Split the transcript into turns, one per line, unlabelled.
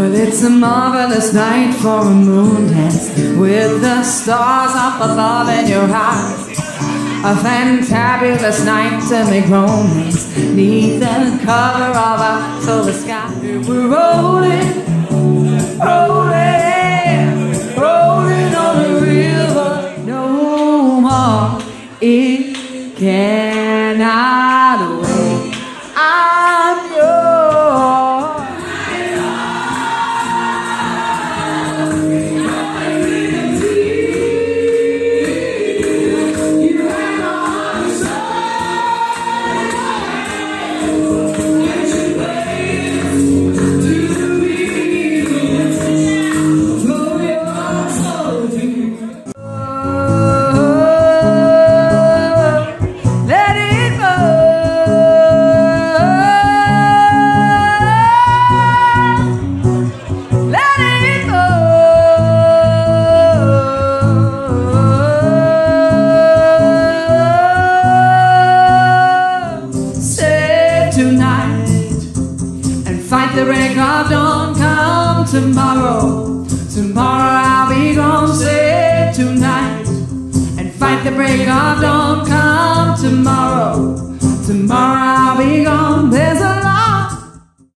Well, it's a marvelous night for a moon dance with the stars up above in your eyes. A fantabulous night to make romance neath the cover of October sky. We're rolling, rolling, rolling on the river. No more, it cannot wait. I'm yours. Tonight and fight the break of dawn. Come tomorrow, tomorrow I'll be gone. Say tonight and fight the break of dawn. Come tomorrow, tomorrow I'll be gone. There's a